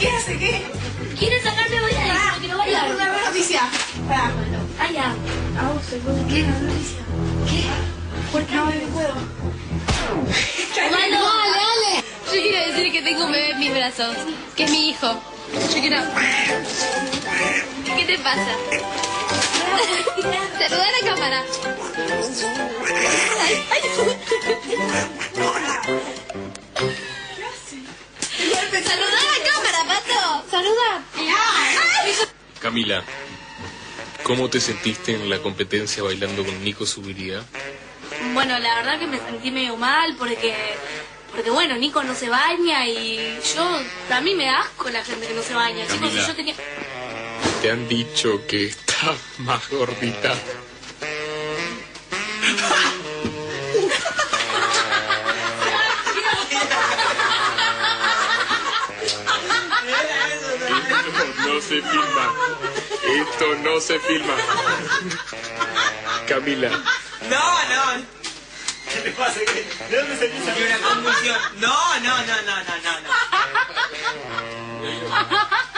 ¿Qué hace? ¿Qué? ¿Quiere sacarme a bailar? Pará, Quiero bailar. una buena noticia. Pará. Ah, ya. ¿Qué? Una noticia. ¿Qué? ¿Por qué no me puedo? Dale, dale. Yo quiero decir que tengo un bebé en mis brazos, que es mi hijo. Yo quiero... ¿Qué te pasa? Saluda a la cámara. Ay, ay. ¿Qué hace? Saluda a la cámara, Pato. Saluda. Camila, ¿cómo te sentiste en la competencia bailando con Nico Zubiría? Bueno, la verdad que me sentí medio mal porque bueno, Nico no se baña y a mí me da asco la gente que no se baña. Chicos, Camila, yo tenía... te han dicho que estás más gordita. Esto no se filma. Esto no se filma. Camila. No. ¿Qué te pasa? ¿De dónde se empieza? Una convulsión. No.